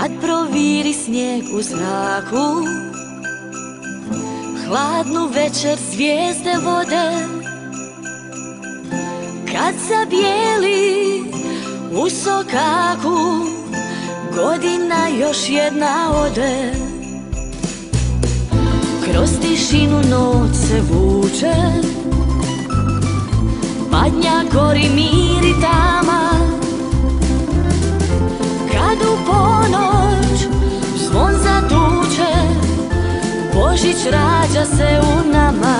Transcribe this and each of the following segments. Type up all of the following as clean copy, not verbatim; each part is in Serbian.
kad proviri snijeg u zraku, hladnu večer zvijezde vode, kad zabijeli u sokaku, godina još jedna ode. Kroz tišinu noć se vuče, padnja gori mir i tama, kad u ponoć zvon zatuče, Božić rađa se u nama.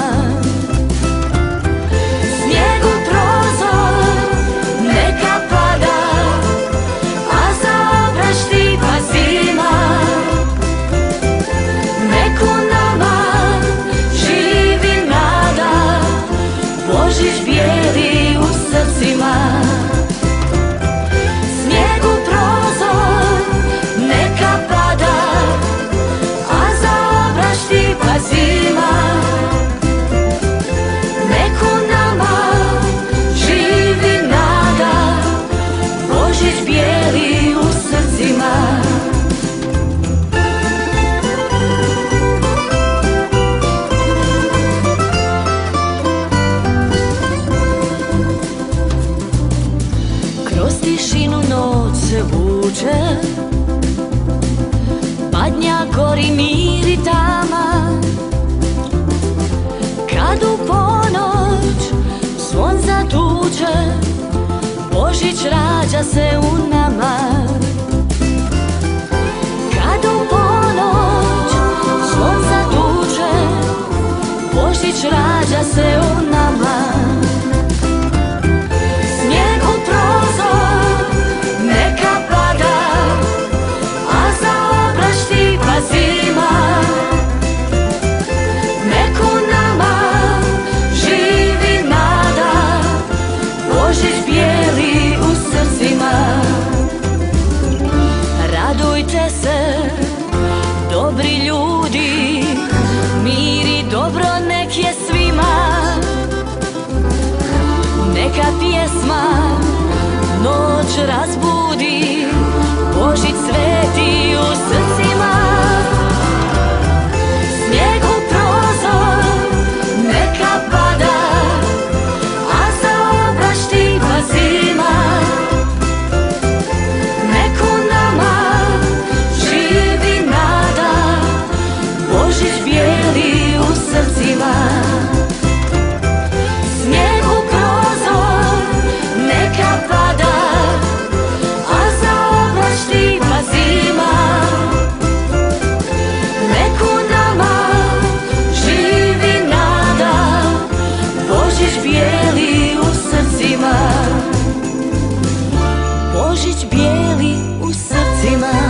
Snijeg u prozor neka pada, a za obrašti pa zima. Nek u nama živi nada, Božić bijeli u srcima. Snijeg u prozor neka pada, a za obrašti pa zima. Nek u nama živi nada, Božić bijeli u srcima. Kroz tišinu noć se vuče, padnja gori mir i tama, kad u ponoć zvon zatuče, Božić rađa se u nama. Kad u ponoć zvon zatuče, Božić rađa se u nama. Snijeg u prozor neka pada, a za obrašti pa zima. Nek u nama živi nada, Božić bijeli u srcima. Radujte se, dobri ljudi, mir i dobro nek je svima. Neka pjesma noć razbudi, Božić sveti u srcima. Snijeg u prozor neka pada, a za obrašti pa zima. Nek u nama živi nada, Božić bijeli u srcima. Snijeg u prozor neka pada, a za obrašti pa zima. Nek u nama živi nada, Božić bijeli u srcima. Božić bijeli u srcima.